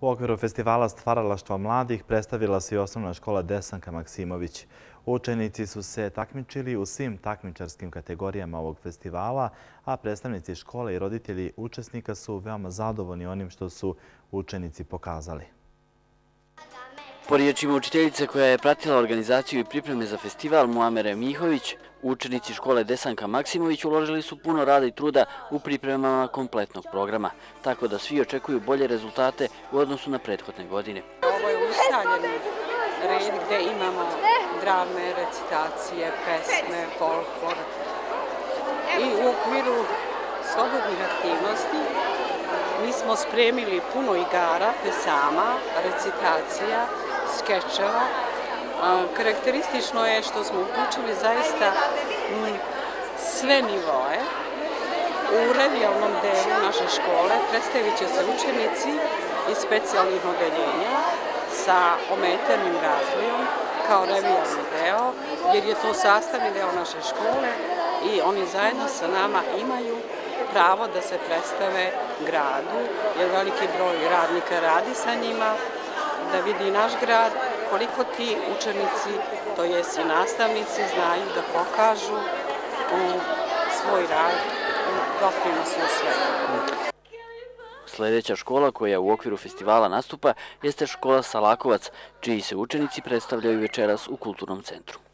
U okviru festivala stvaralaštva mladih predstavila se i osnovna škola Desanka Maksimović. Učenici su se takmičili u svim takmičarskim kategorijama ovog festivala, a predstavnici škole i roditelji učesnika su veoma zadovoljni onim što su učenici pokazali. Po riječima učiteljice koja je pratila organizaciju i pripreme za festival Muamere Mihović, učenici škole Desanka Maksimović uložili su puno rada i truda u pripremama kompletnog programa, tako da svi očekuju bolje rezultate u odnosu na prethodne godine. Ovo je ustaljeni red gdje imamo drame, recitacije, pesme, folklor i u okviru slobodnih aktivnosti mi smo spremili puno igara, pesama, recitacija, skečeva. Karakteristično je što smo uključili zaista sve nivoe. U revijalnom delu naše škole predstavit će se učenici iz specijalnih odeljenja sa ometenim razvojem kao revijalni deo, jer je to sastavni deo naše škole i oni zajedno sa nama imaju pravo da se predstave gradu, jer veliki broj radnika radi sa njima, da vidi naš grad, koliko ti učenici, to jest i nastavnici, znaju da pokažu svoj rad u doprinosu u svetu. Sljedeća škola koja u okviru festivala nastupa jeste škola Salakovac, čiji se učenici predstavljaju večeras u kulturnom centru.